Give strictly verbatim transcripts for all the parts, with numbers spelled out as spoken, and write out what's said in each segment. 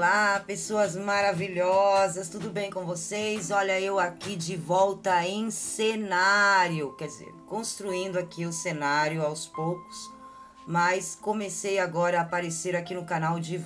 Olá, pessoas maravilhosas, tudo bem com vocês? Olha, eu aqui de volta em cenário, quer dizer, construindo aqui o cenário aos poucos, mas comecei agora a aparecer aqui no canal de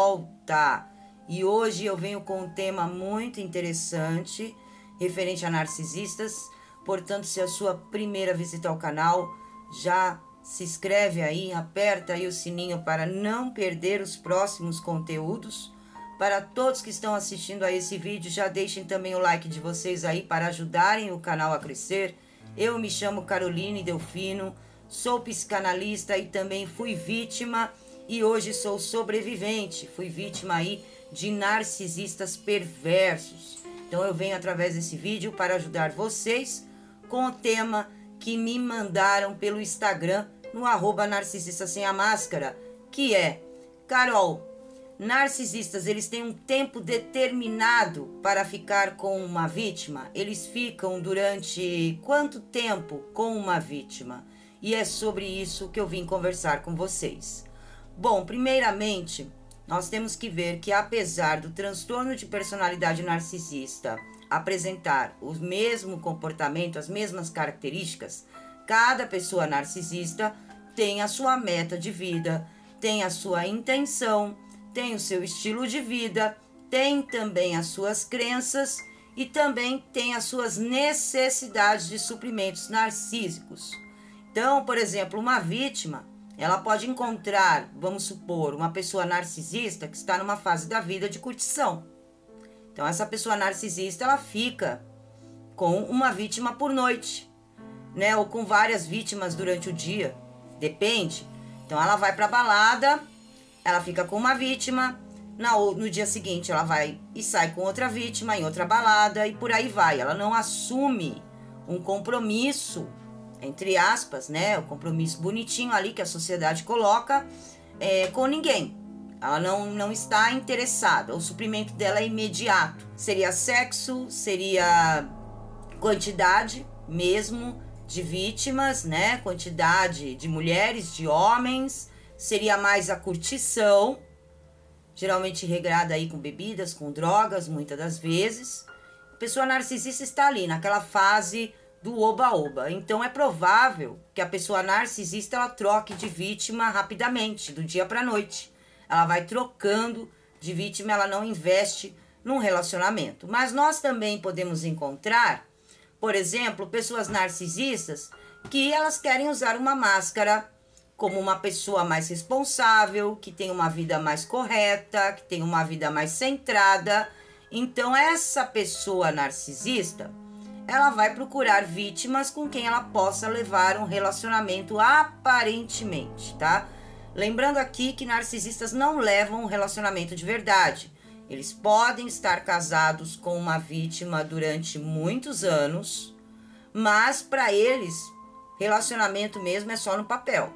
volta. E hoje eu venho com um tema muito interessante, referente a narcisistas. Portanto, se é a sua primeira visita ao canal, já se inscreve aí, aperta aí o sininho para não perder os próximos conteúdos. Para todos que estão assistindo a esse vídeo, já deixem também o like de vocês aí para ajudarem o canal a crescer. Eu me chamo Caroline Delfino, sou psicanalista e também fui vítima e hoje sou sobrevivente. Fui vítima aí de narcisistas perversos. Então eu venho através desse vídeo para ajudar vocês com o tema que me mandaram pelo Instagram, no arroba narcisista sem a máscara, que é: Carol, narcisistas, eles têm um tempo determinado para ficar com uma vítima? Eles ficam durante quanto tempo com uma vítima? E é sobre isso que eu vim conversar com vocês. Bom, primeiramente, nós temos que ver que apesar do transtorno de personalidade narcisista apresentar o mesmo comportamento, as mesmas características, cada pessoa narcisista tem a sua meta de vida, tem a sua intenção, tem o seu estilo de vida, tem também as suas crenças e também tem as suas necessidades de suprimentos narcísicos. Então, por exemplo, uma vítima, ela pode encontrar, vamos supor, uma pessoa narcisista que está numa fase da vida de curtição. Então, essa pessoa narcisista, ela fica com uma vítima por noite, né? Ou com várias vítimas durante o dia, depende. Então, ela vai pra balada, ela fica com uma vítima, na, no dia seguinte ela vai e sai com outra vítima em outra balada e por aí vai. Ela não assume um compromisso, entre aspas, né? O compromisso bonitinho ali que a sociedade coloca é, com ninguém. Ela não, não está interessada, o suprimento dela é imediato. Seria sexo, seria quantidade mesmo de vítimas, né? Quantidade de mulheres, de homens, seria mais a curtição, geralmente regrada aí com bebidas, com drogas, muitas das vezes. A pessoa narcisista está ali, naquela fase do oba-oba. Então é provável que a pessoa narcisista ela troque de vítima rapidamente, do dia para a noite. Ela vai trocando de vítima, ela não investe num relacionamento. Mas nós também podemos encontrar, por exemplo, pessoas narcisistas que elas querem usar uma máscara como uma pessoa mais responsável, que tem uma vida mais correta, que tem uma vida mais centrada. Então essa pessoa narcisista, ela vai procurar vítimas com quem ela possa levar um relacionamento aparentemente, tá? Lembrando aqui que narcisistas não levam um relacionamento de verdade. Eles podem estar casados com uma vítima durante muitos anos, mas para eles, relacionamento mesmo é só no papel.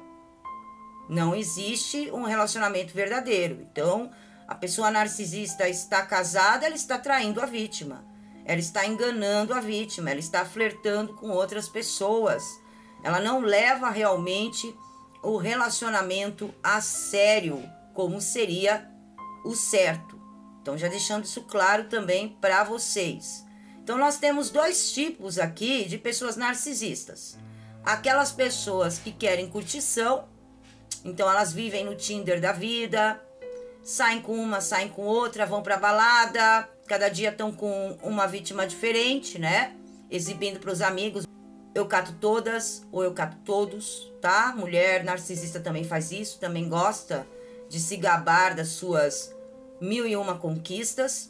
Não existe um relacionamento verdadeiro. Então, a pessoa narcisista está casada, ela está traindo a vítima. Ela está enganando a vítima, ela está flertando com outras pessoas. Ela não leva realmente o relacionamento a sério, como seria o certo. Então, já deixando isso claro também para vocês. Então, nós temos dois tipos aqui de pessoas narcisistas. Aquelas pessoas que querem curtição, então elas vivem no Tinder da vida, saem com uma, saem com outra, vão para balada, cada dia estão com uma vítima diferente, né? Exibindo para os amigos. Eu cato todas ou eu cato todos, tá? Mulher narcisista também faz isso, também gosta de se gabar das suas mil e uma conquistas.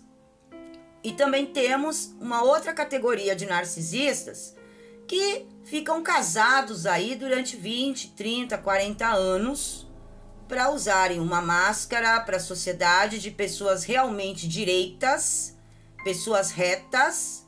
E também temos uma outra categoria de narcisistas que ficam casados aí durante vinte, trinta, quarenta anos para usarem uma máscara para a sociedade de pessoas realmente direitas, pessoas retas,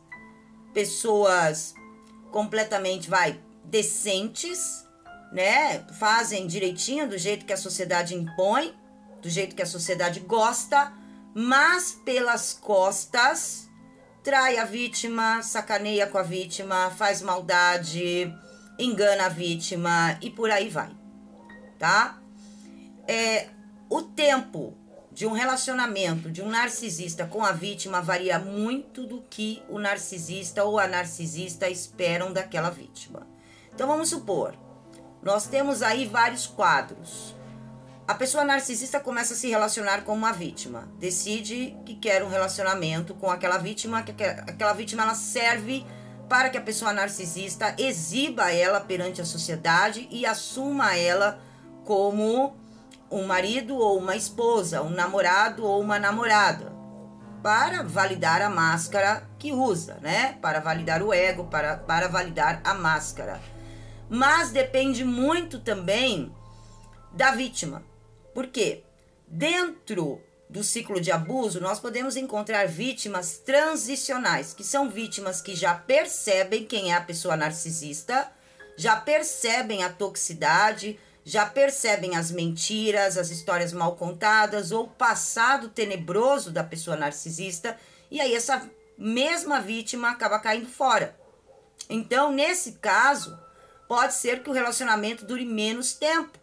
pessoas completamente, vai, decentes, né? Fazem direitinho do jeito que a sociedade impõe, do jeito que a sociedade gosta, mas pelas costas trai a vítima, sacaneia com a vítima, faz maldade, engana a vítima e por aí vai, tá? É, o tempo de um relacionamento de um narcisista com a vítima varia muito do que o narcisista ou a narcisista esperam daquela vítima. Então vamos supor, nós temos aí vários quadros. A pessoa narcisista começa a se relacionar com uma vítima, decide que quer um relacionamento com aquela vítima, que aquela vítima ela serve para que a pessoa narcisista exiba ela perante a sociedade e assuma ela como um marido ou uma esposa, um namorado ou uma namorada, para validar a máscara que usa, né? Para validar o ego, para, para validar a máscara. Mas depende muito também da vítima. Por quê? Dentro do ciclo de abuso, nós podemos encontrar vítimas transicionais, que são vítimas que já percebem quem é a pessoa narcisista, já percebem a toxicidade, já percebem as mentiras, as histórias mal contadas ou o passado tenebroso da pessoa narcisista, e aí essa mesma vítima acaba caindo fora. Então, nesse caso, pode ser que o relacionamento dure menos tempo.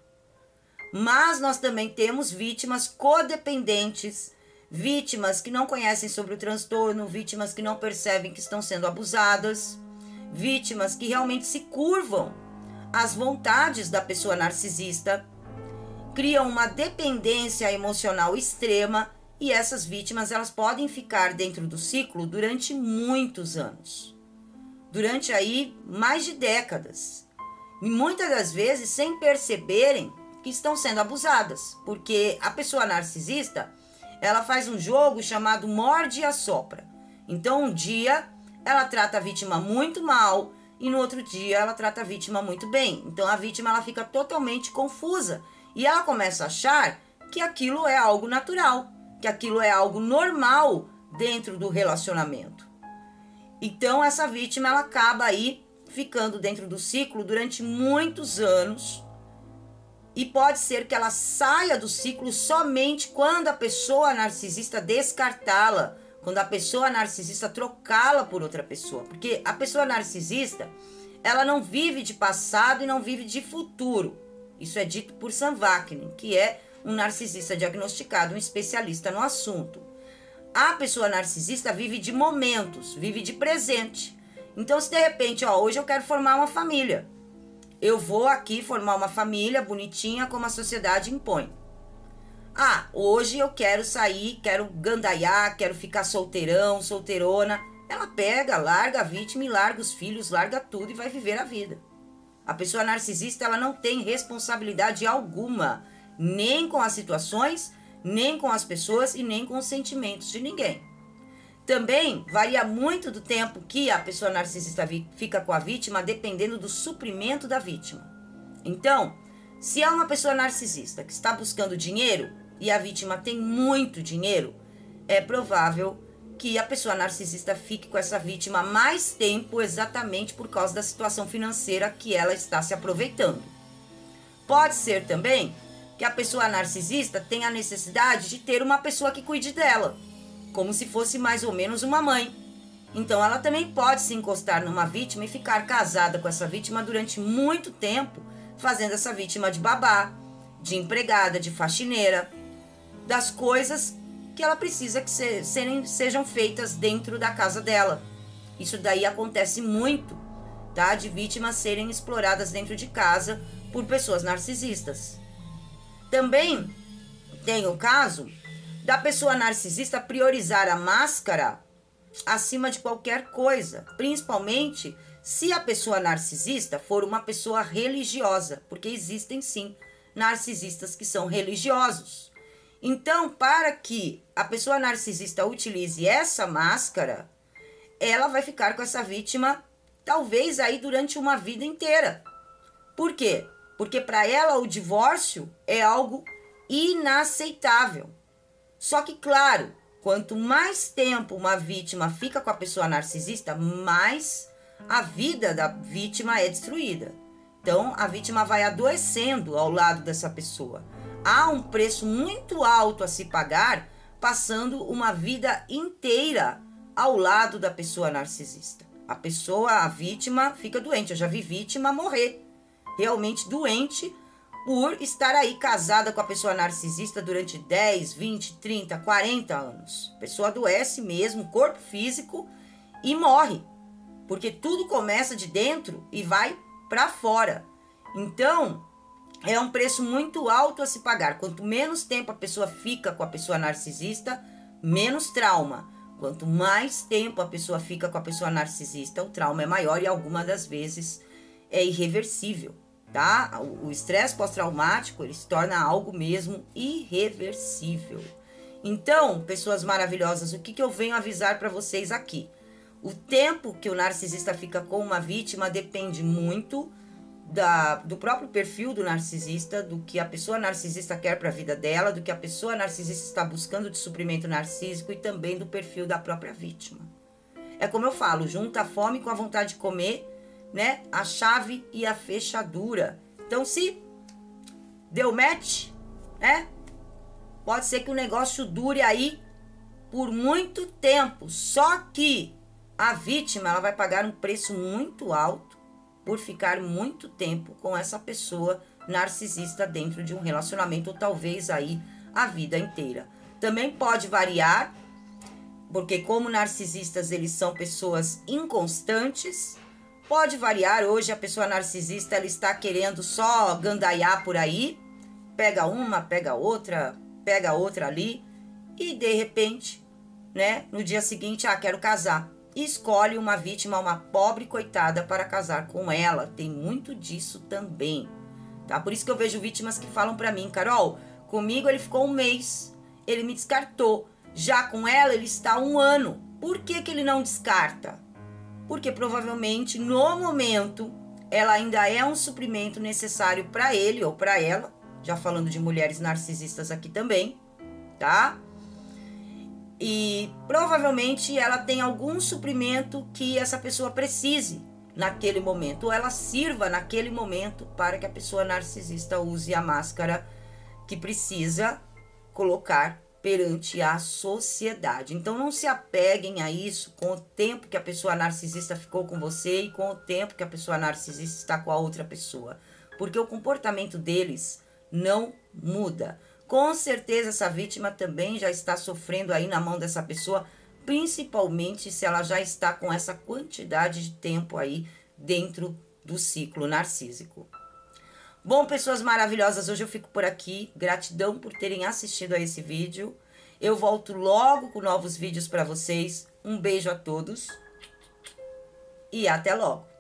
Mas nós também temos vítimas codependentes, vítimas que não conhecem sobre o transtorno, vítimas que não percebem que estão sendo abusadas, vítimas que realmente se curvam às vontades da pessoa narcisista, criam uma dependência emocional extrema e essas vítimas elas podem ficar dentro do ciclo durante muitos anos, durante aí mais de décadas, e muitas das vezes sem perceberem que estão sendo abusadas, porque a pessoa narcisista, ela faz um jogo chamado morde e assopra. Então, um dia ela trata a vítima muito mal e no outro dia ela trata a vítima muito bem. Então, a vítima ela fica totalmente confusa e ela começa a achar que aquilo é algo natural, que aquilo é algo normal dentro do relacionamento. Então, essa vítima ela acaba aí ficando dentro do ciclo durante muitos anos. E pode ser que ela saia do ciclo somente quando a pessoa narcisista descartá-la, quando a pessoa narcisista trocá-la por outra pessoa. Porque a pessoa narcisista, ela não vive de passado e não vive de futuro. Isso é dito por Sam Vaknin, que é um narcisista diagnosticado, um especialista no assunto. A pessoa narcisista vive de momentos, vive de presente. Então, se de repente, ó, hoje eu quero formar uma família, eu vou aqui formar uma família bonitinha como a sociedade impõe. Ah, hoje eu quero sair, quero gandaiar, quero ficar solteirão, solteirona. Ela pega, larga a vítima e larga os filhos, larga tudo e vai viver a vida. A pessoa narcisista, ela não tem responsabilidade alguma, nem com as situações, nem com as pessoas e nem com os sentimentos de ninguém. Também varia muito do tempo que a pessoa narcisista fica com a vítima, dependendo do suprimento da vítima. Então, se é uma pessoa narcisista que está buscando dinheiro e a vítima tem muito dinheiro, é provável que a pessoa narcisista fique com essa vítima mais tempo exatamente por causa da situação financeira que ela está se aproveitando. Pode ser também que a pessoa narcisista tenha a necessidade de ter uma pessoa que cuide dela, como se fosse mais ou menos uma mãe. Então ela também pode se encostar numa vítima e ficar casada com essa vítima durante muito tempo, fazendo essa vítima de babá, de empregada, de faxineira, das coisas que ela precisa que se, serem, sejam feitas dentro da casa dela. Isso daí acontece muito, tá? De vítimas serem exploradas dentro de casa por pessoas narcisistas. Também tem o caso da pessoa narcisista priorizar a máscara acima de qualquer coisa, principalmente se a pessoa narcisista for uma pessoa religiosa, porque existem sim narcisistas que são religiosos. Então, para que a pessoa narcisista utilize essa máscara, ela vai ficar com essa vítima talvez aí durante uma vida inteira. Por quê? Porque para ela o divórcio é algo inaceitável. Só que, claro, quanto mais tempo uma vítima fica com a pessoa narcisista, mais a vida da vítima é destruída. Então, a vítima vai adoecendo ao lado dessa pessoa. Há um preço muito alto a se pagar passando uma vida inteira ao lado da pessoa narcisista. A pessoa, a vítima, fica doente. Eu já vi vítima morrer realmente doente por estar aí casada com a pessoa narcisista durante dez, vinte, trinta, quarenta anos. A pessoa adoece mesmo, corpo físico, e morre. Porque tudo começa de dentro e vai para fora. Então, é um preço muito alto a se pagar. Quanto menos tempo a pessoa fica com a pessoa narcisista, menos trauma. Quanto mais tempo a pessoa fica com a pessoa narcisista, o trauma é maior e algumas das vezes é irreversível, tá? O estresse pós-traumático, ele se torna algo mesmo irreversível. Então, pessoas maravilhosas, o que, que eu venho avisar para vocês aqui? O tempo que o narcisista fica com uma vítima depende muito da, do próprio perfil do narcisista, do que a pessoa narcisista quer para a vida dela, do que a pessoa narcisista está buscando de suprimento narcísico e também do perfil da própria vítima. É como eu falo, junta a fome com a vontade de comer, né? A chave e a fechadura. Então, se deu match, né? Pode ser que o negócio dure aí por muito tempo, só que a vítima, ela vai pagar um preço muito alto por ficar muito tempo com essa pessoa narcisista dentro de um relacionamento, ou talvez aí a vida inteira. Também pode variar, porque como narcisistas eles são pessoas inconstantes, pode variar. Hoje a pessoa narcisista ela está querendo só gandaiar por aí, pega uma, pega outra, pega outra ali, e de repente, né, no dia seguinte, ah, quero casar. E escolhe uma vítima, uma pobre coitada para casar com ela. Tem muito disso também, tá? Por isso que eu vejo vítimas que falam pra mim, Carol, comigo ele ficou um mês, ele me descartou. Já com ela ele está um ano. Por que que ele não descarta? Porque provavelmente no momento ela ainda é um suprimento necessário para ele ou para ela. Já falando de mulheres narcisistas aqui também, tá? E provavelmente ela tem algum suprimento que essa pessoa precise naquele momento, ou ela sirva naquele momento para que a pessoa narcisista use a máscara que precisa colocar perante a sociedade. Então não se apeguem a isso com o tempo que a pessoa narcisista ficou com você e com o tempo que a pessoa narcisista está com a outra pessoa, porque o comportamento deles não muda. Com certeza essa vítima também já está sofrendo aí na mão dessa pessoa, principalmente se ela já está com essa quantidade de tempo aí dentro do ciclo narcísico. Bom, pessoas maravilhosas, hoje eu fico por aqui. Gratidão por terem assistido a esse vídeo. Eu volto logo com novos vídeos para vocês. Um beijo a todos e até logo.